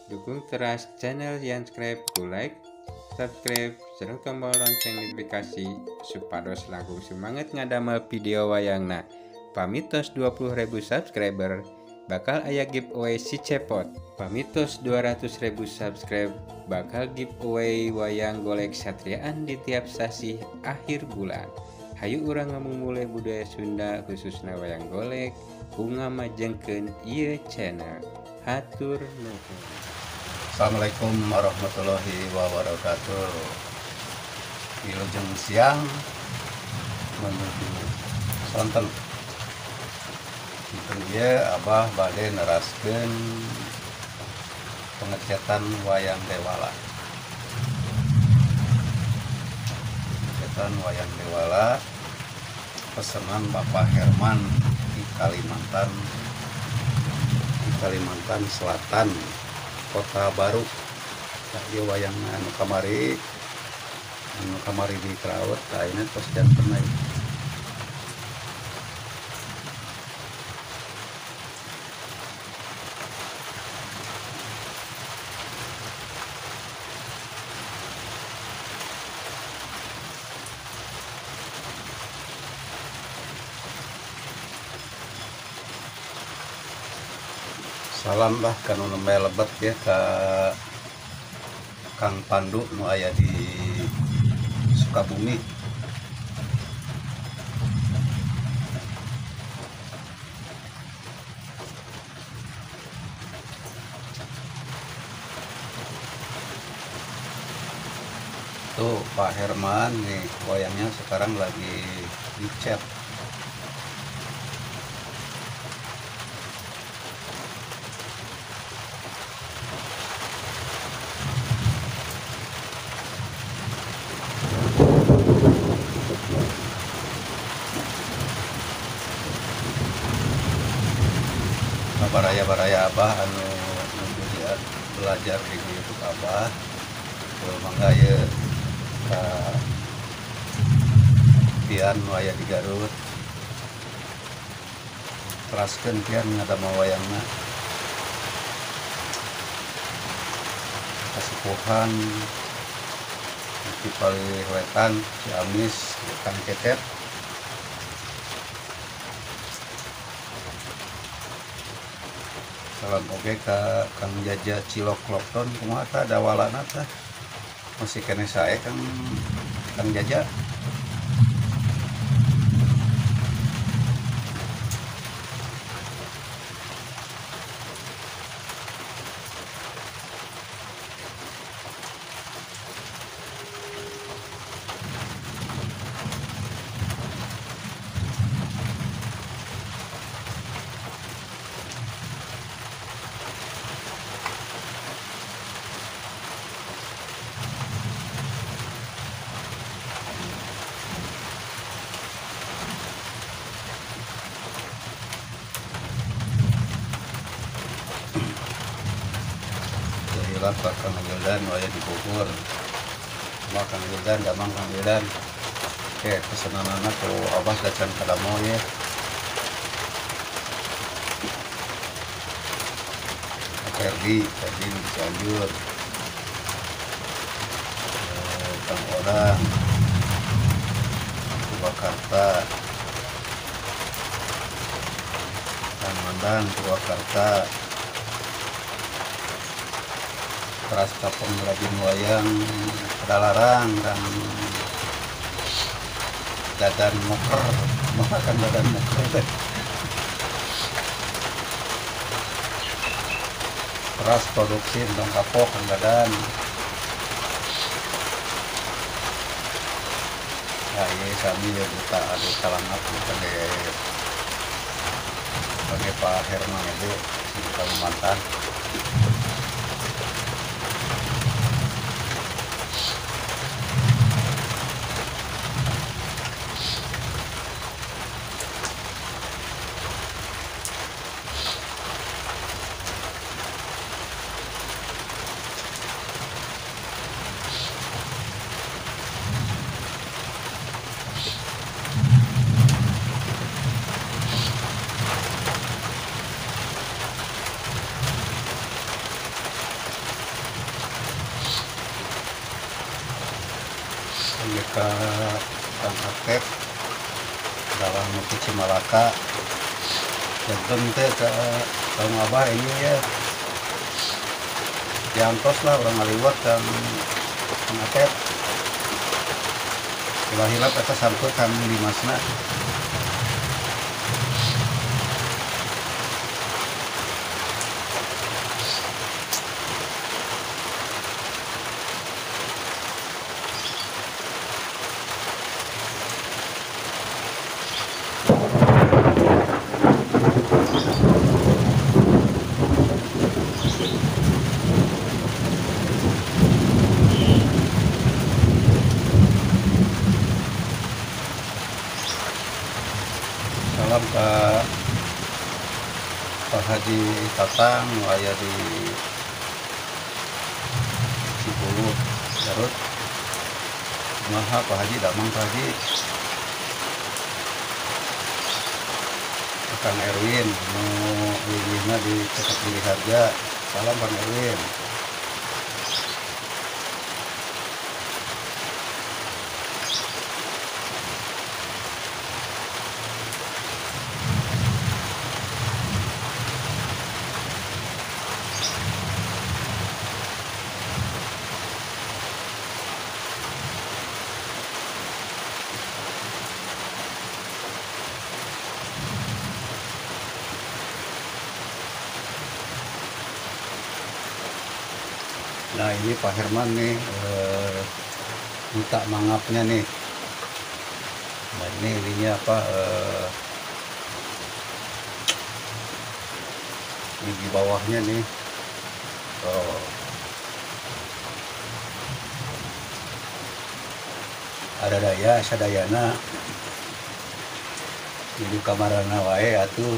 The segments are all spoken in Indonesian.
Dukung terus channel Yan Scribe ku like, subscribe, serta tombol lonceng notifikasi supados langkung semangat ngadamel video wayangna. Pamitos 20.000 subscriber bakal aya giveaway si cepot. Pamitos 200.000 subscribe bakal giveaway wayang golek satriaan di tiap sasi akhir bulan. Hayu urang ngamumule budaya Sunda khususna wayang golek bunga majengkeun ieu channel. Hatur nuhun. Assalamualaikum warahmatullahi wabarakatuh. Wilujeng siang menuju sonten. Itu dia Abah bade neraskeun pengecetan wayang dewala. Pengecetan wayang dewala pesanan Bapak Herman di Kalimantan Selatan, Kota Baru. Dia wayang anu kamari di Keraut, ini tos janten aja. Salam lah kanu nembe lebet ya ka Kang Pandu nu aya di Sukabumi. Tuh Pak Herman nih wayangnya sekarang lagi dicat. Baraya Abah anu dia belajar di YouTube Abah mangga ye pian waya di Garut teraskeun pian ngadama wayangna Kasipuhan di Paliwetan Ciamis Kang Cecep. Salam oge ka Kang Jaja Cilok Lokton kumaha tah dawalana tah masih kene sae Kang Jaja. Pak Kang Wildan waya di Bogor. Mak Kang Wildan, damang Kang Wildan. Oke, pesananana ku Abah dacan kadamo ya. Ferdi di Cianjur. Kang Orang Purwakarta. Kang Mandang Purwakarta. Teras ka pengrajin wayang Padalarang dan Dadan Moker, makan Dadan Moker. Teras produksi Endong Kapok Kang Dadan. Ya ini kami ya buta ada kalangat sebagai Pak Herman itu di Kalimantan. orang Muki Cimalaka dan teh ke Kang Abah ini ya diantos lah orang ngaliwat dan pengatet hilap eta sampur kami Dimasna. Salam ke Pak Haji Tatang aya di Cibulu Garut. Kumaha Pak Haji damang Pak Haji. Kang Erwin nu wilihna di Cekat Pilih Harja. Salam Kang Erwin. Nah ini Pak Herman nih minta mangapnya nih. Nah ini apa ini di bawahnya nih. Oh. Ada daya sadayana di kamarana wae atuh.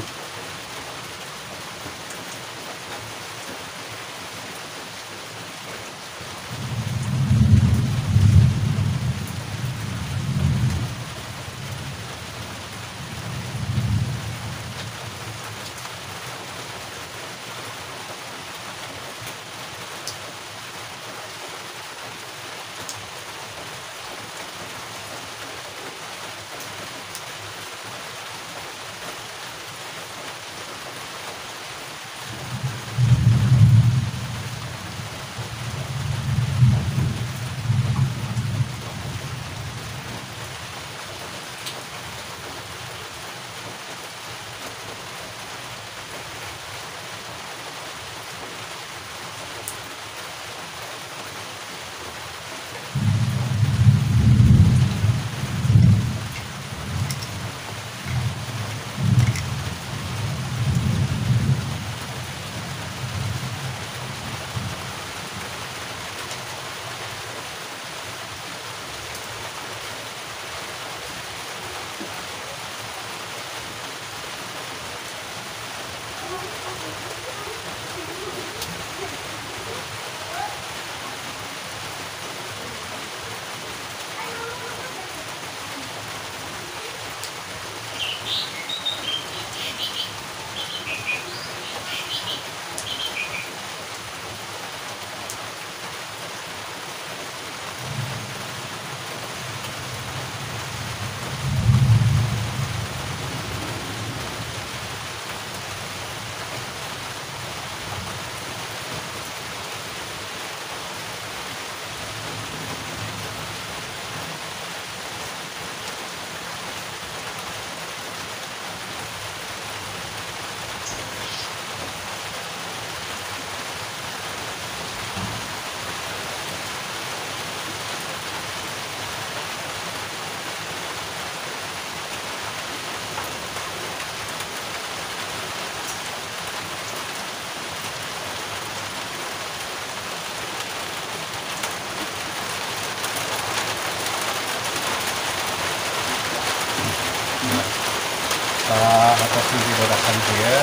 Atas di dodakan dia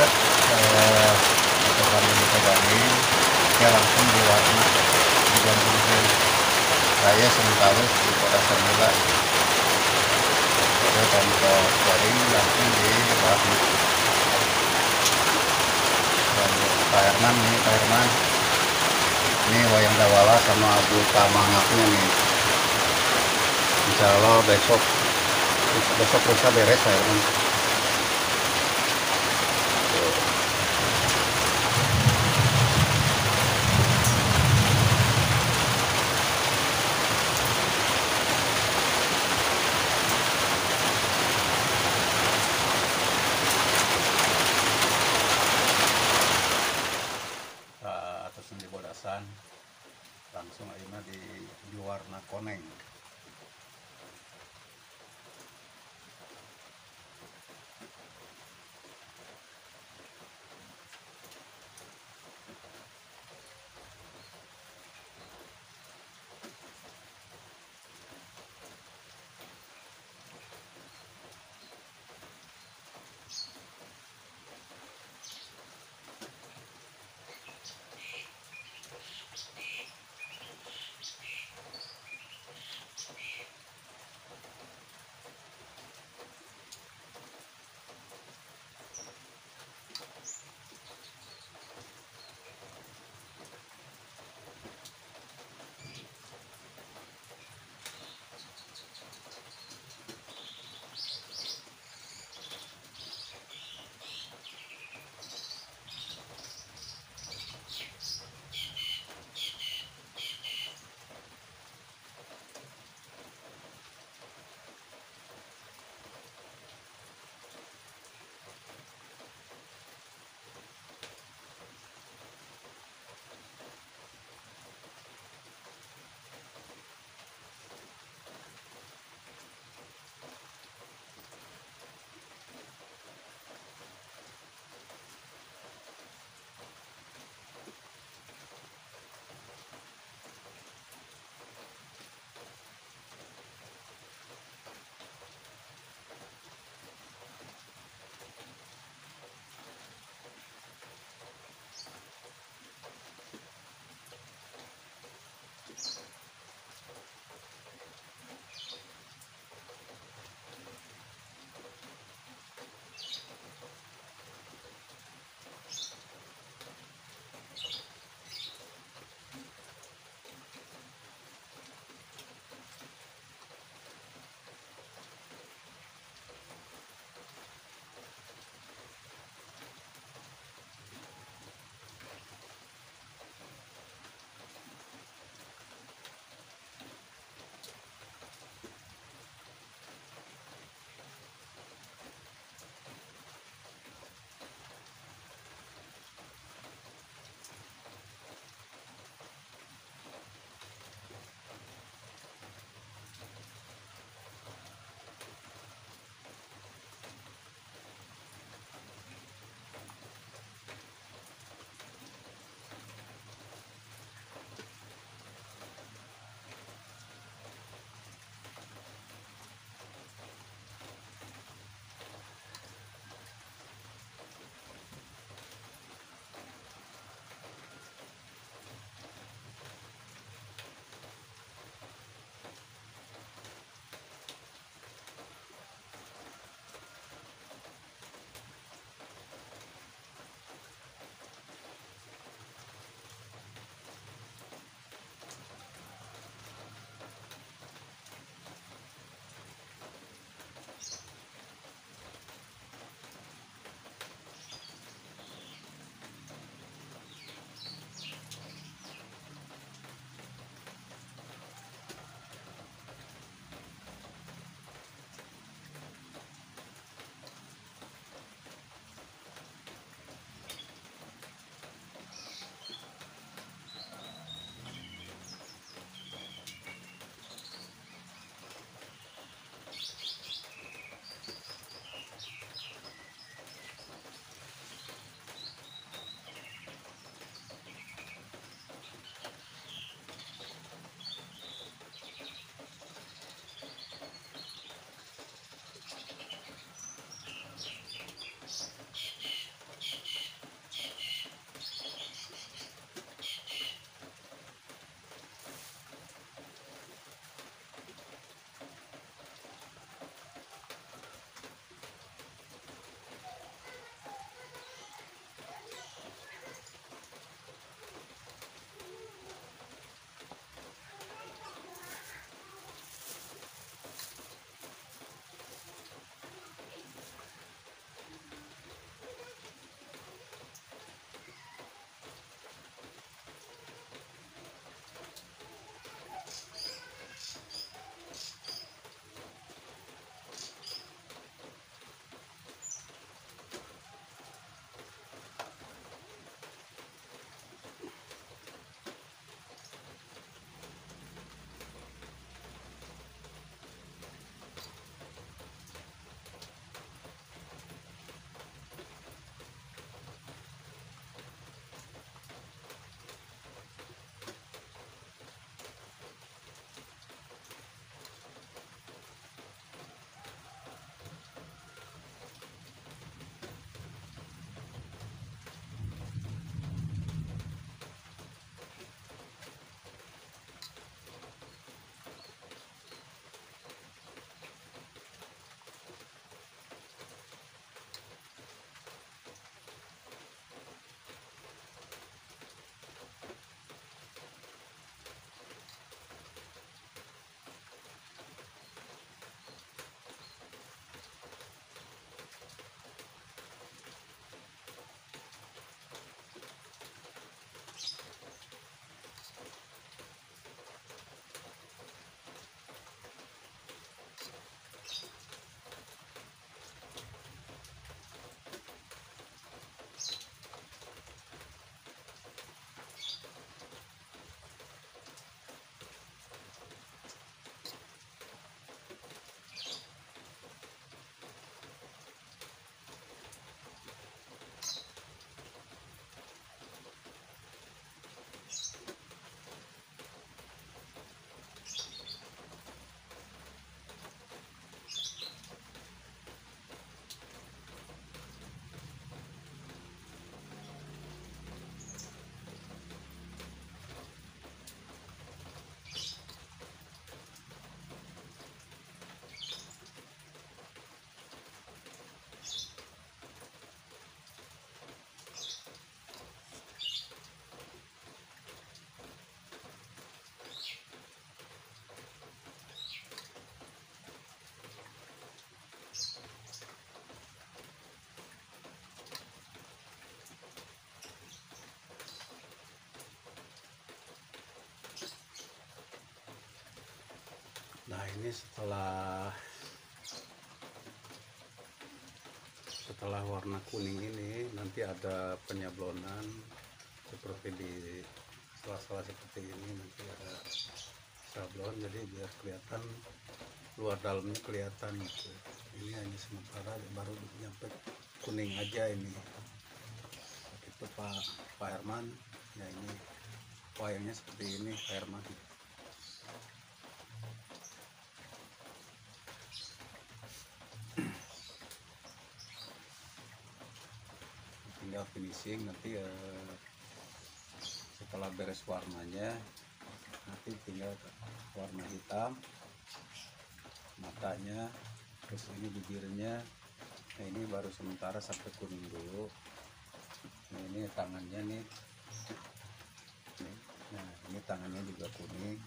atau kami ditebani dia langsung diwarna digantung ke saya sementara di kota semula saya tanpa jaring langsung dibahas dan Pak Herman nih Pak Herman ini wayang dawala sama Bu Tamangapnya nih insya Allah besok besok lusa beres saya kan. Atas di bodasan langsung ayeuna di warna koneng. ini setelah warna kuning ini nanti ada penyablonan seperti di sela-sela seperti ini, nanti ada sablon jadi biar kelihatan luar dalamnya kelihatan gitu. Ini hanya sementara baru nyampe kuning aja ini itu Pak Herman ya. Ini wayangnya seperti ini Pak Herman. Tinggal finishing nanti setelah beres warnanya nanti tinggal warna hitam matanya, terus ini bibirnya. Nah ini baru sementara sampai kuning dulu. Nah ini tangannya nih. Nah ini tangannya juga kuning.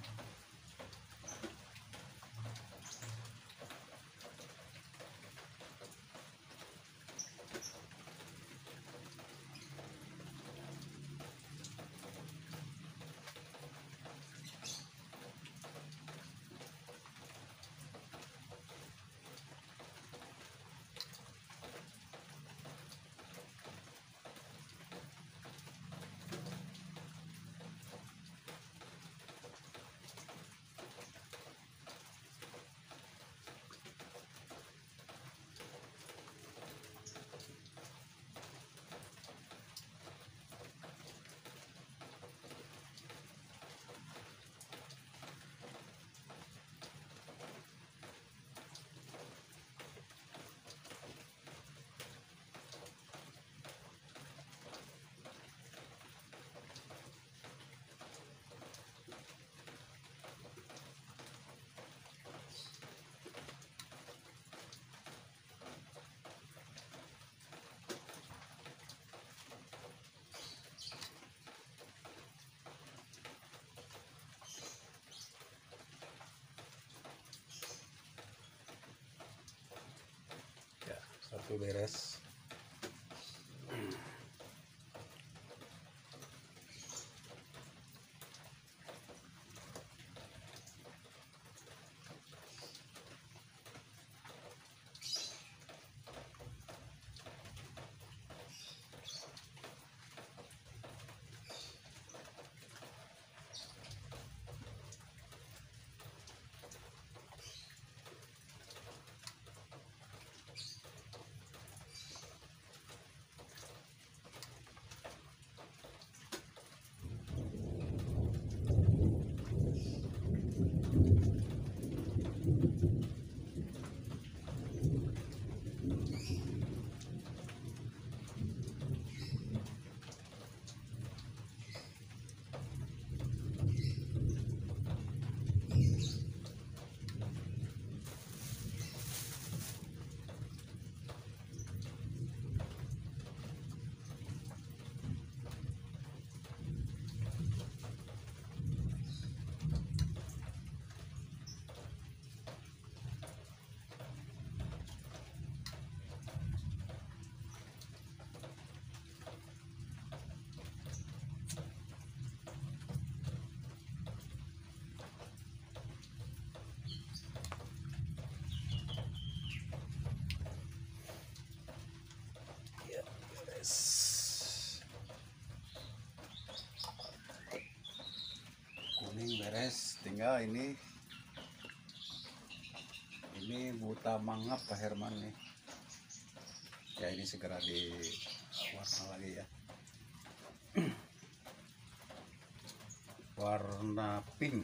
Satu beres. Kuning beres, tinggal ini buta mangap Pak Herman nih ya. Ini segera di warna lagi ya, warna pink.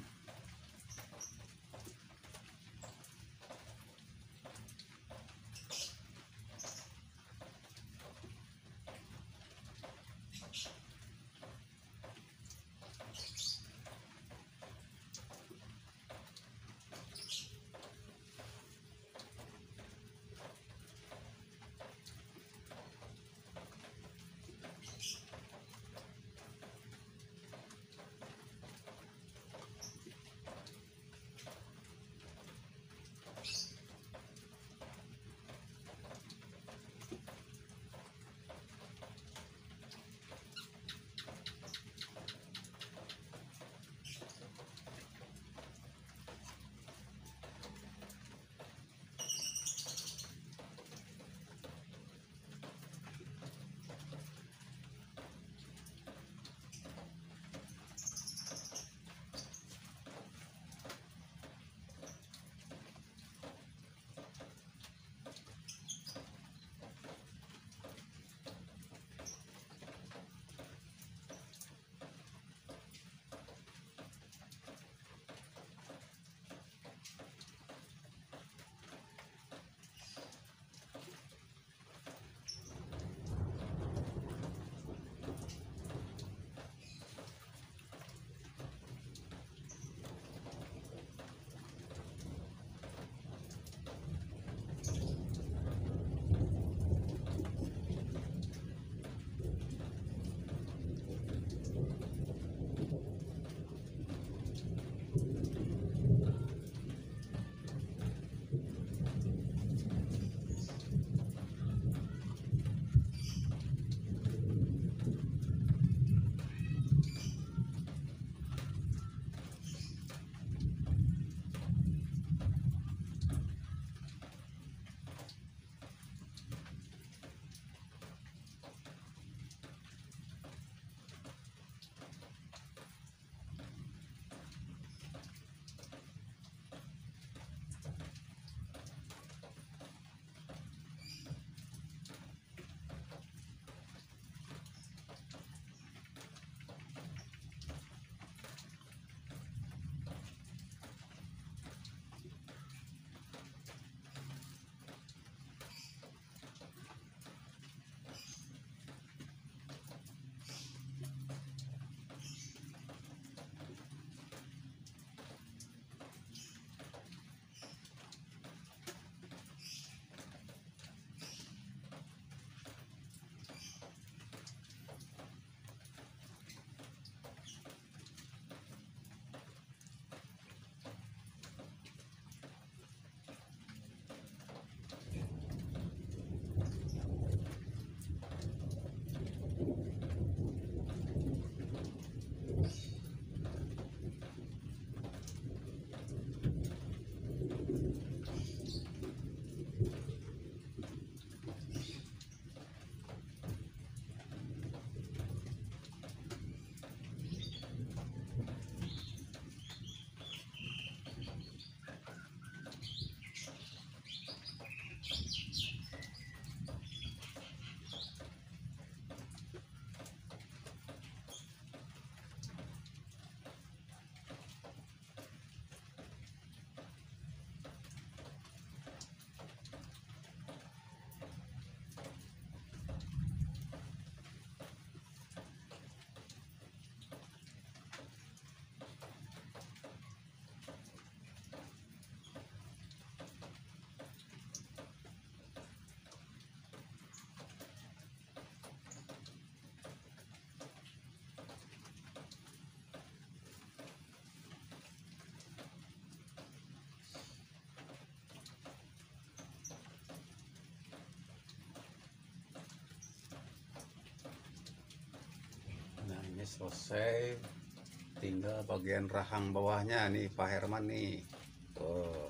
ini selesai, tinggal bagian rahang bawahnya nih Pak Herman nih. Tuh.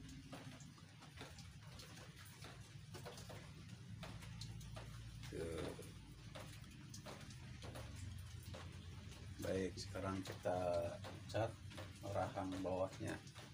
Tuh. Baik, sekarang kita cat rahang bawahnya.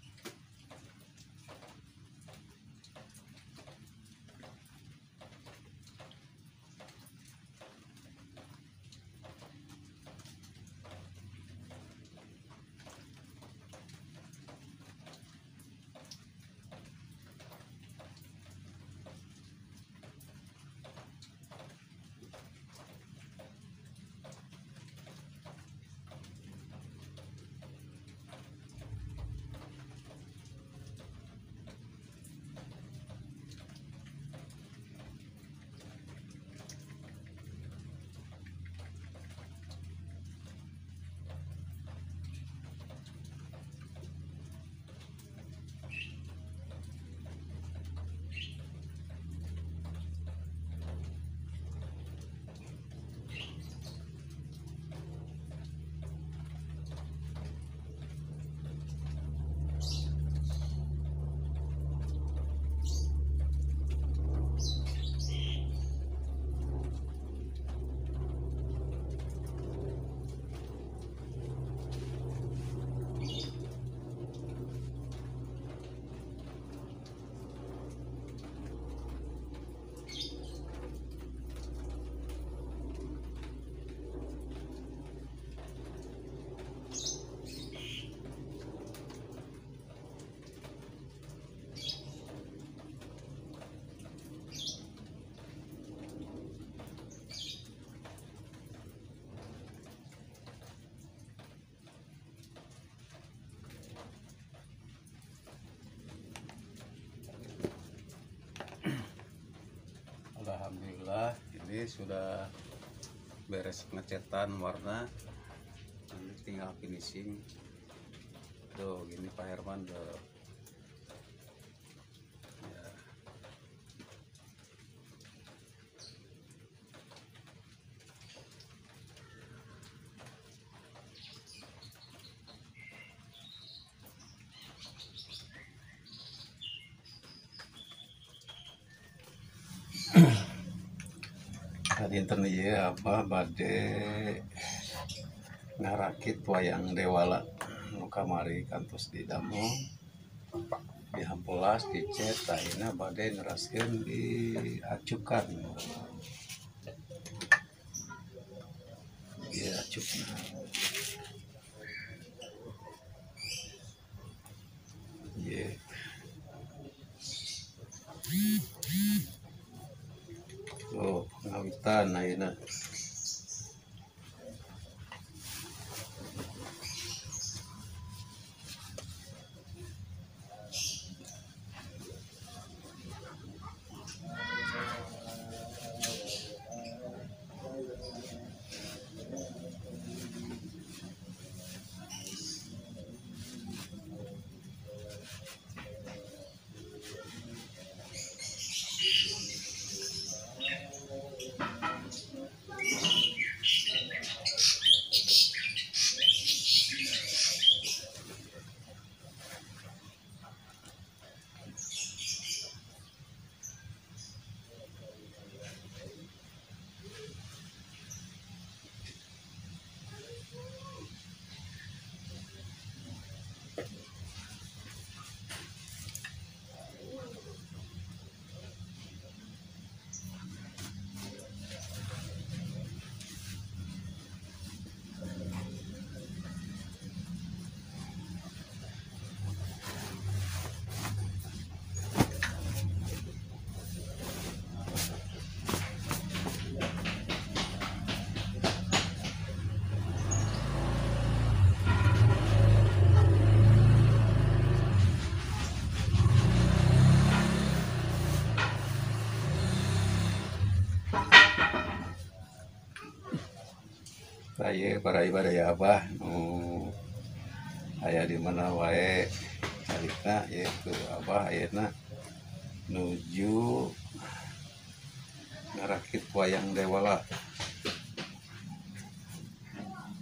Alhamdulillah ini sudah beres ngecetan warna, nanti tinggal finishing. Tuh gini Pak Herman tuh. Ya. Tadi ya apa bade ngarakit wayang dewala nu kamari kantos di damo dihampulas dicet ayeuna bade neraskeun diacukan diacukna ye oh ngawitan ayeuna. Saya para ibadah ya Abah aya di mana wae carita yaitu Abah ayeuna nuju ngarakit wayang dewala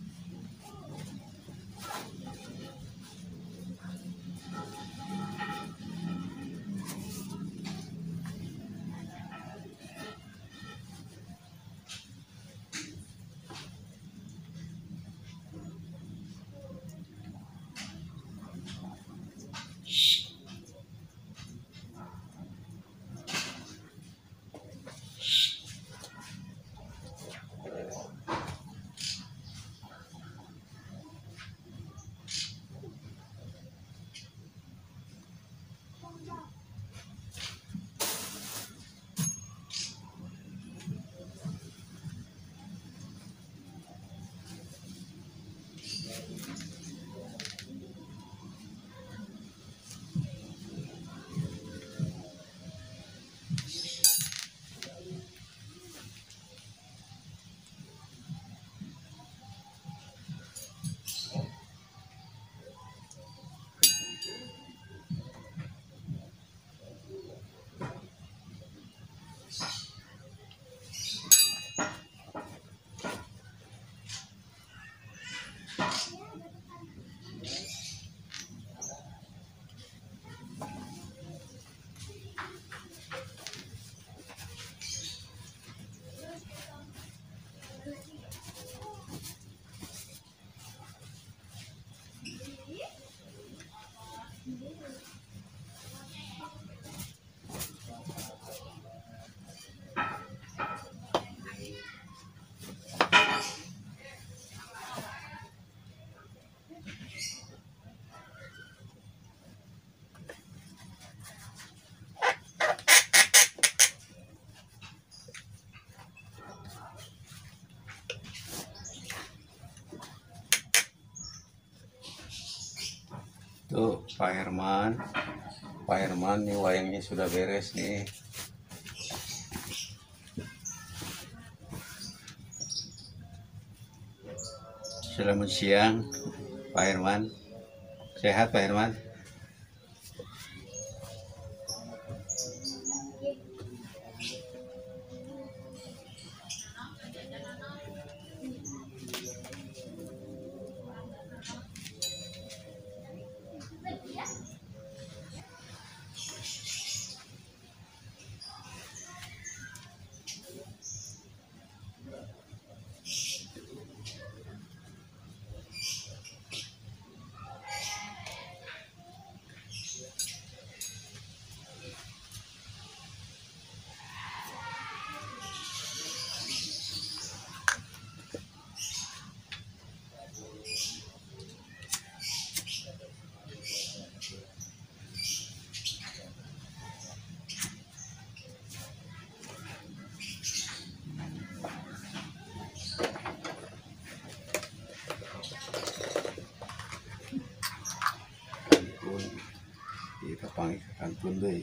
Tuh Pak Herman nih wayangnya sudah beres nih. Selamat siang Pak Herman. Sehat Pak Herman? Kita panggil kantun deh.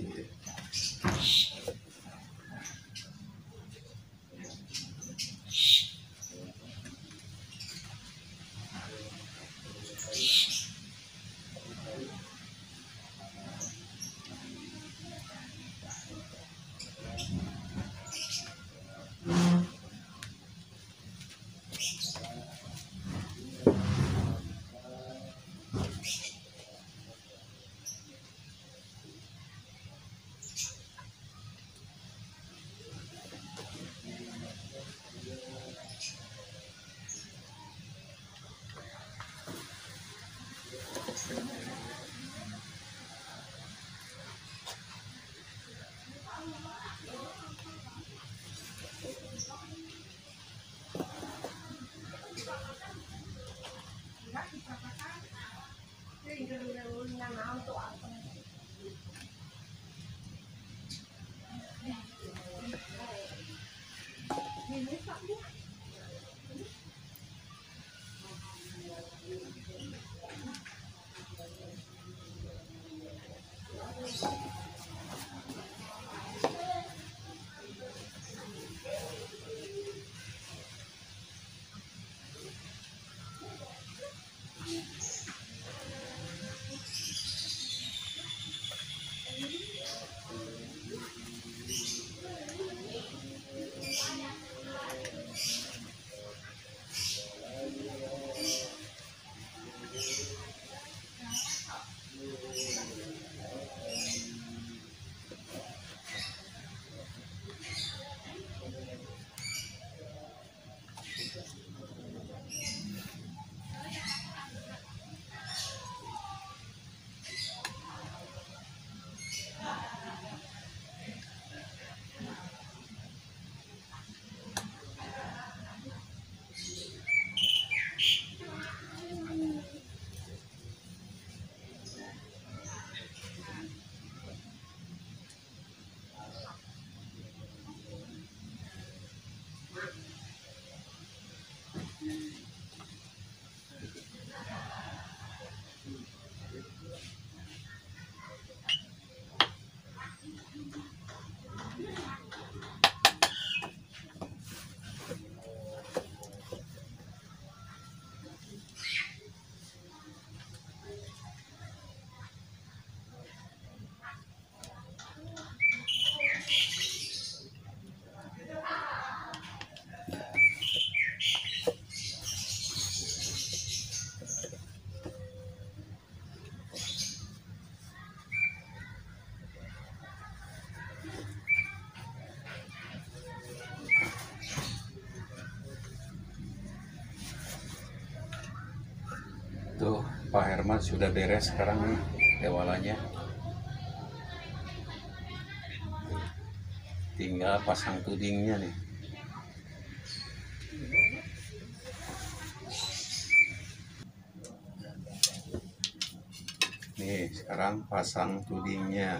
Tuh Pak Herman sudah beres sekarang nih dewalanya. Tinggal pasang tudingnya nih. Nih sekarang pasang tudingnya.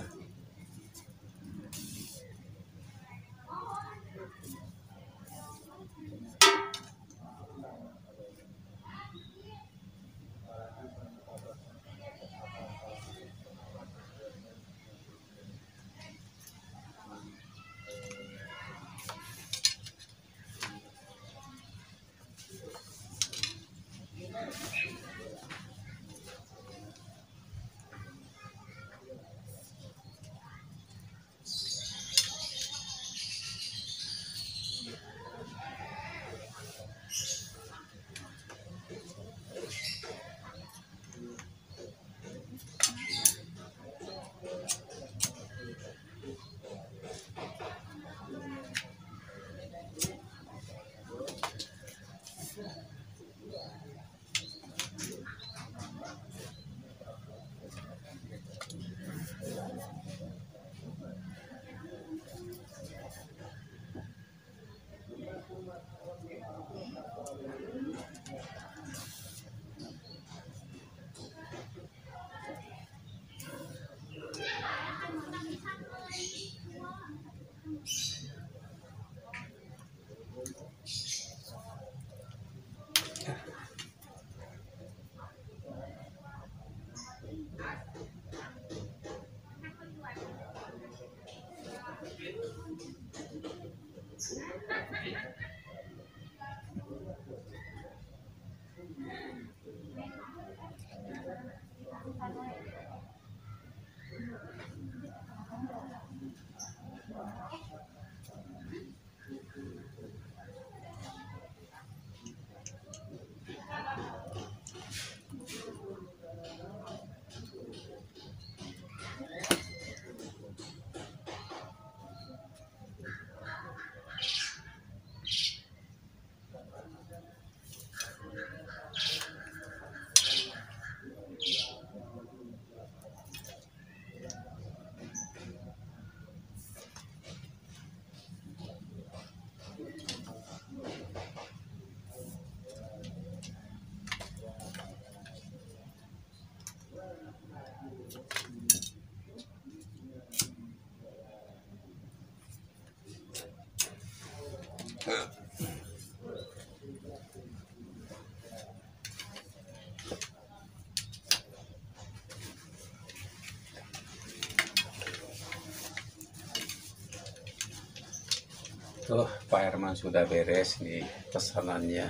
Tuh, Pak Herman sudah beres nih pesanannya.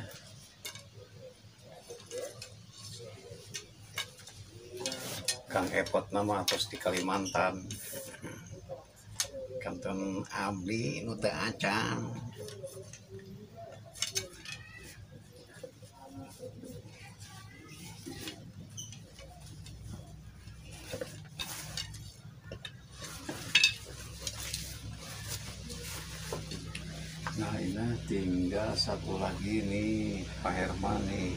Kang Epot nama terus di Kalimantan. Kanton abdi nu teu acan. Nah ini tinggal satu lagi nih Pak Herman nih.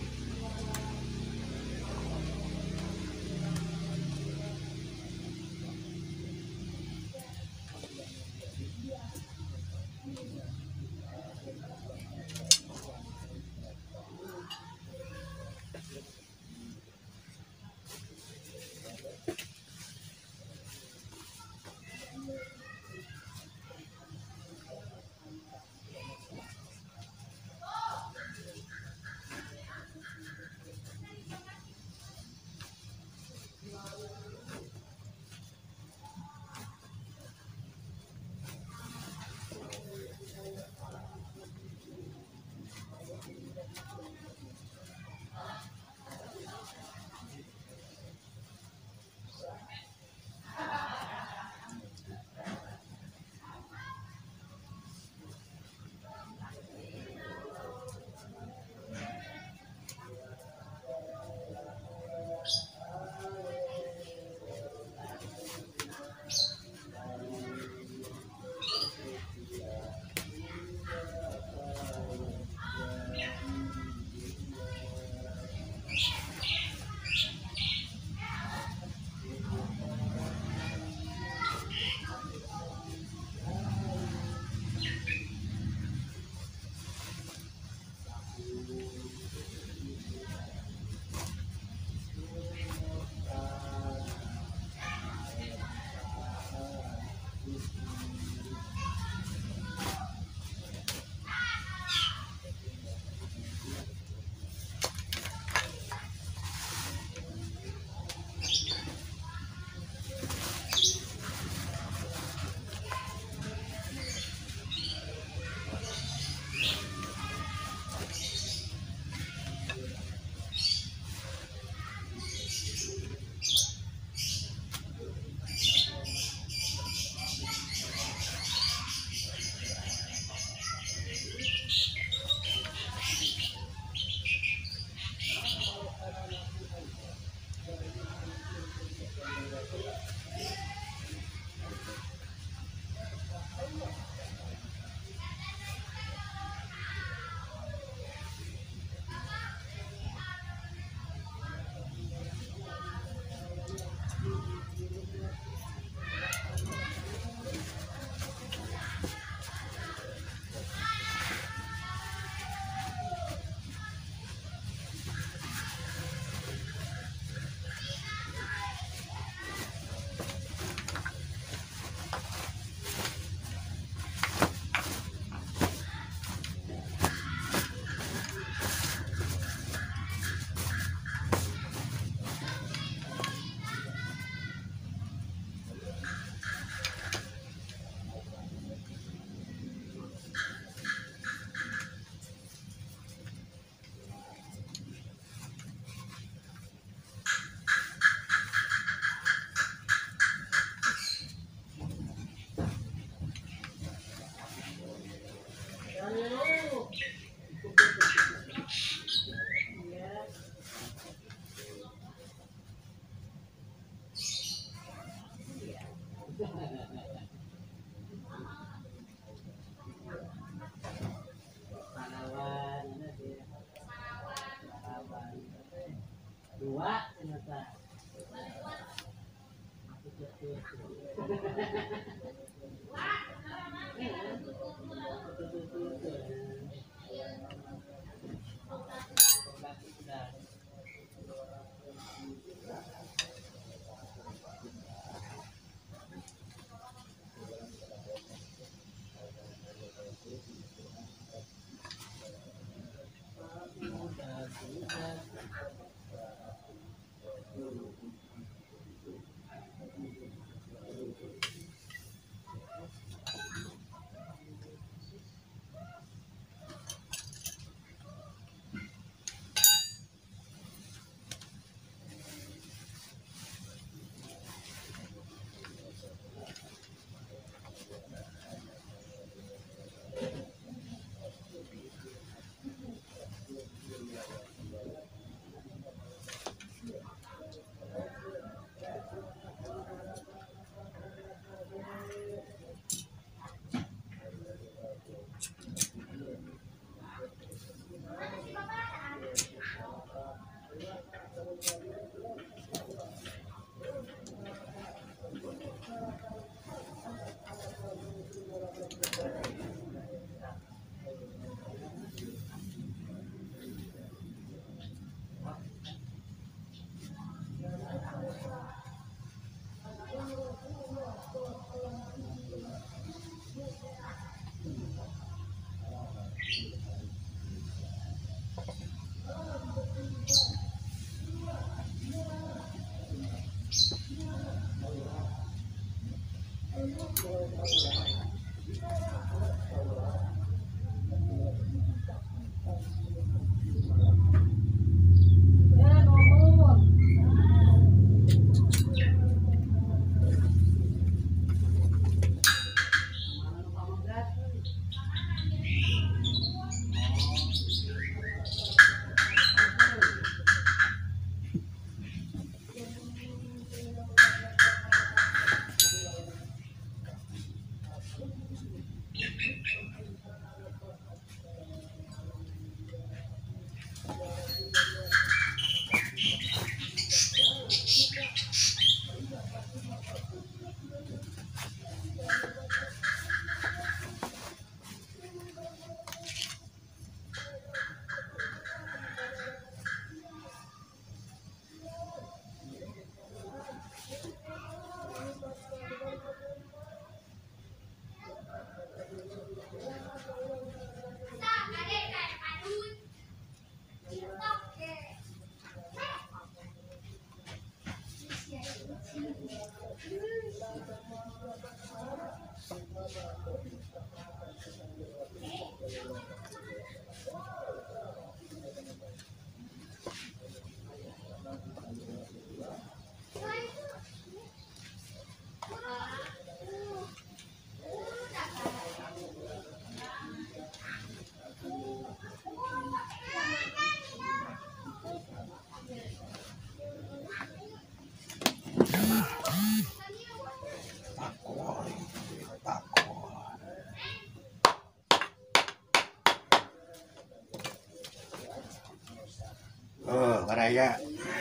Oh, Baraya.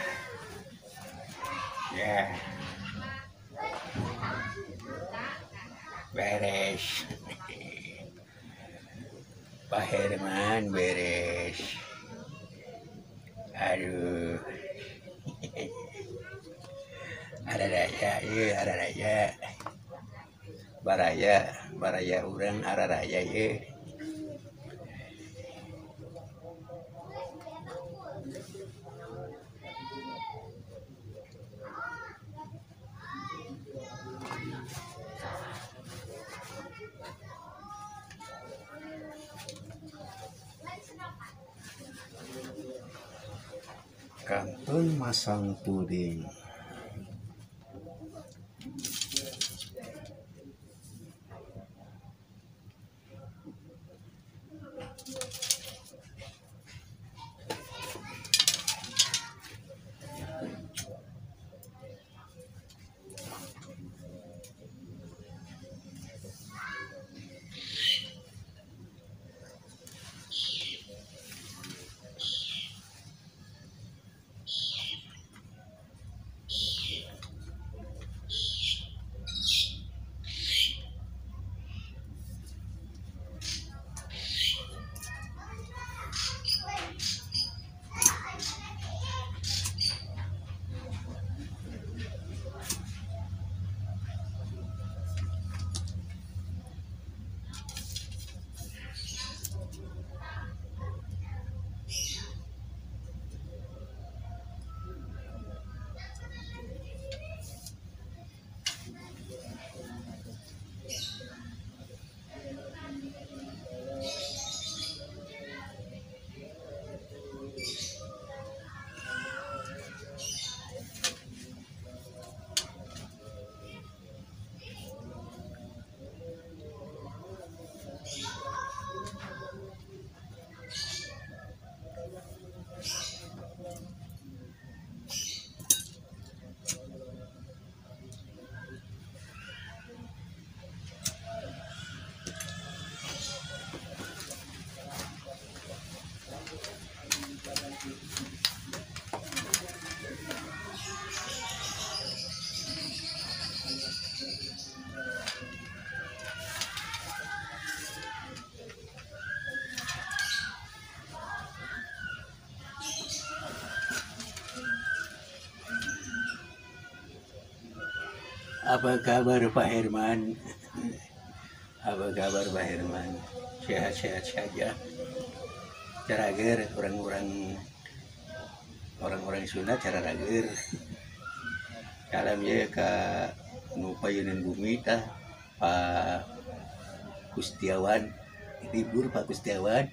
Ya, beres. Pak Herman beres. Aduh, ada raya, iya ada raya. Baraya urang ada raya iya. Kantun masang puding. Apa kabar Pak Herman? Apa kabar Pak Herman? Sehat-sehat saja. Carager orang-orang Sunda cara rager. Salam ya ke nu payeuneun bumi tah Pak Kustiawan. Libur Pak Kustiawan.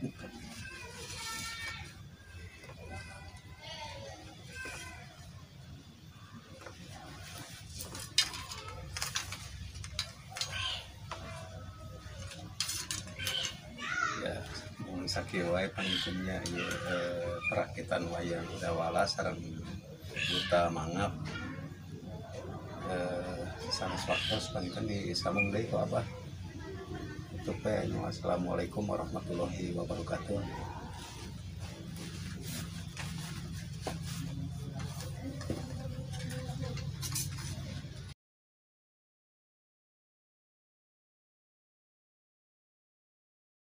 Sakieu wae pangitnya ieu perakitan wayang dawala sareng duta mangap sanes waktos pangitna disambung deui ku Abah. Tutup we. Assalamualaikum warahmatullahi wabarakatuh.